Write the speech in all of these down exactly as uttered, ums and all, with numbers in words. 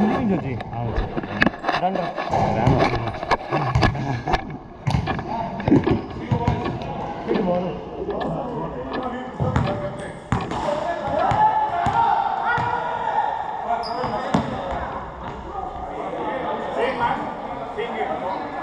Hindi Joji. Run, run. Good morning. Same man, same game.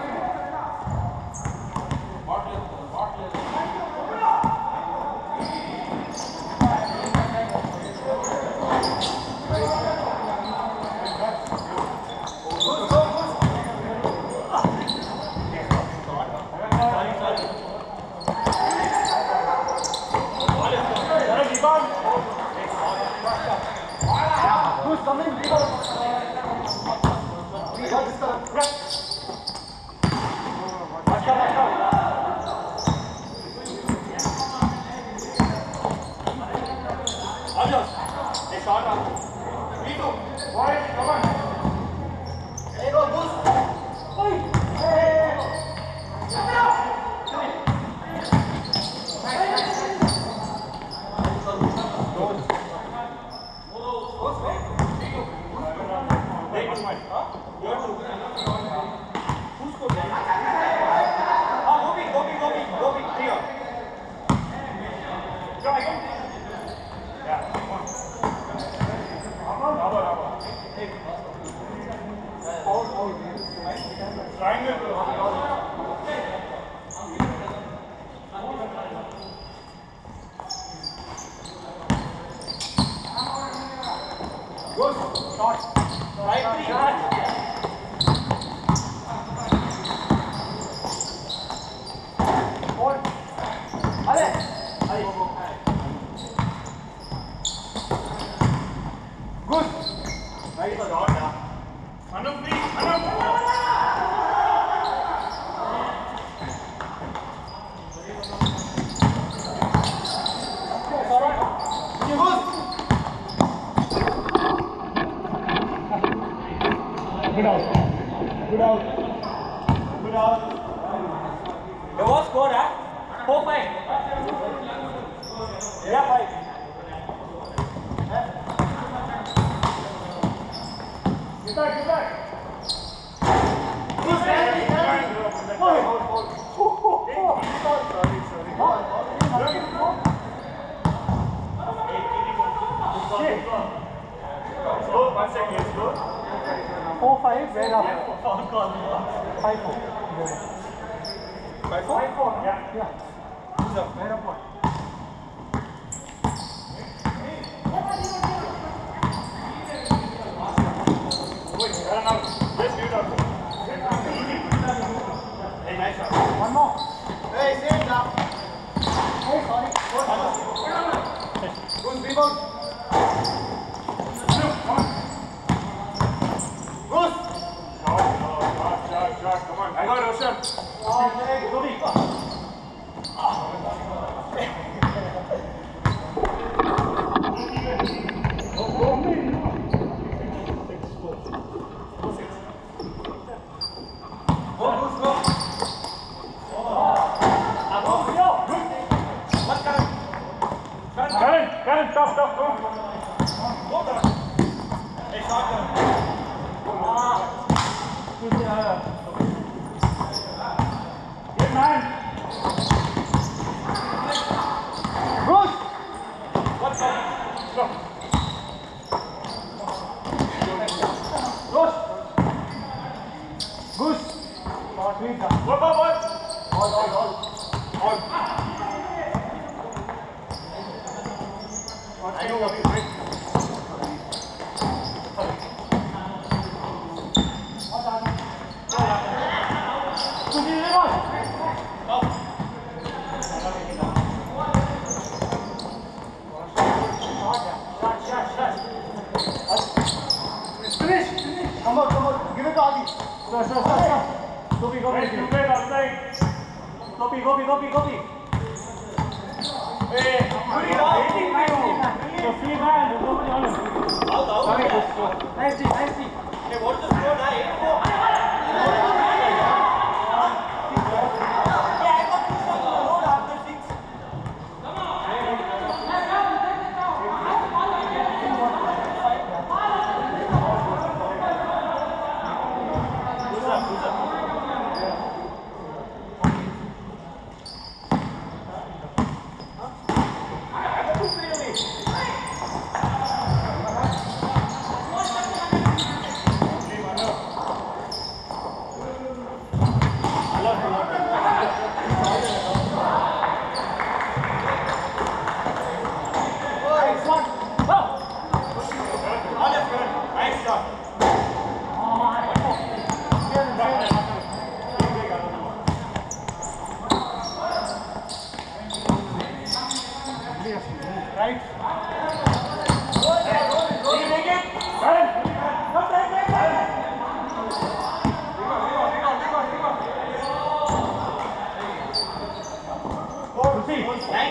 Good out. Good out. Good out. The what score, huh? four five. Yeah, five. Get back, get back. Good, Sorry, sorry. Go, one second, let's go. Four five. Where up? Five four. Five four? Five four, yeah. Yeah. Who's up? Where up one? Wait, run out. Just leave it out. Hey, nice shot. One more. Hey, same now. Hey, sorry. Good rebound. Come on. Good. Shot, shot, shot, shot. Come on. I got Roshan. Okay, go big. Karen, Karen, stop, stop, go. Hey, stop. Good man. Good. What's up? Go. Good. Good. Shot, please. Go, go, go. All, all, all. All. I know what you're doing. Finish. Come on, come on. Give it to Adi. Sir, sir, sir, sir. Copy, copy. Hey, you wait outside. Copy, copy, copy, copy. Hey, put it out. eighteen man. The free man. Nobody on him. Out, out. Sorry, good score. Nice D, nice D. Hey, what's the score now? eight four. Yeah, I got two shots on the road after six.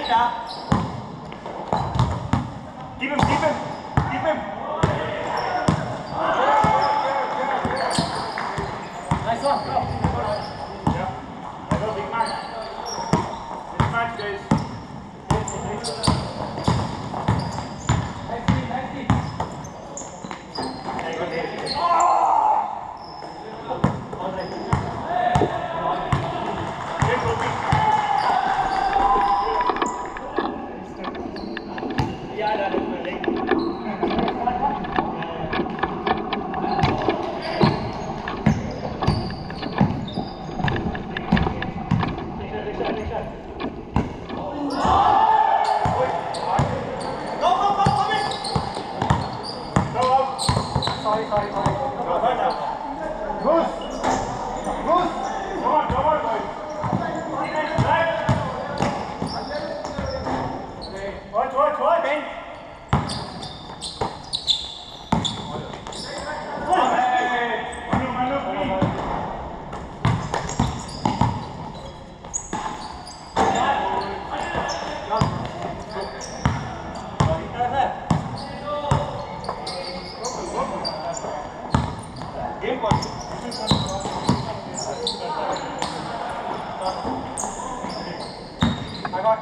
Keep him, keep him, keep him. Nice one. Go. Yeah. Go, big man. Big match, guys. Sorry, sorry, sorry. Goose! Goose! Come on, come on, boys. Back. Watch, watch, watch. Ben. Manu, Manu, please. Game point. I got.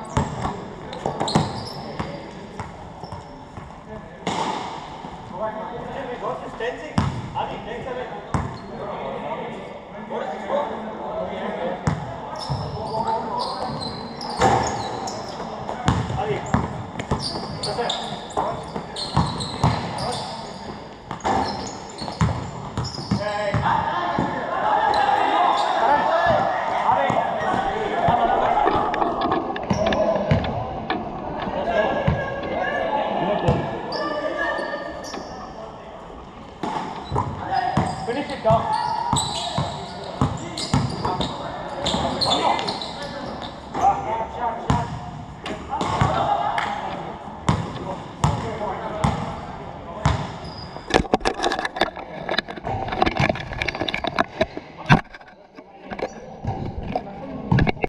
What is ten six? Adi, ten seven. What is the score? Adi. That's it. Finish it, go.